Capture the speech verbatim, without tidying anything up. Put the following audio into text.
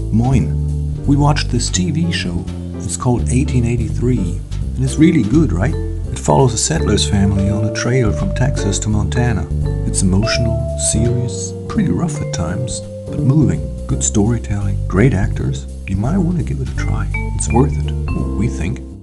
Moin. We watched this T V show. It's called eighteen eighty-three, and it's really good, right? It follows a settler's family on a trail from Texas to Montana. It's emotional, serious, pretty rough at times, but moving. Good storytelling, great actors. You might want to give it a try. It's worth it, we think.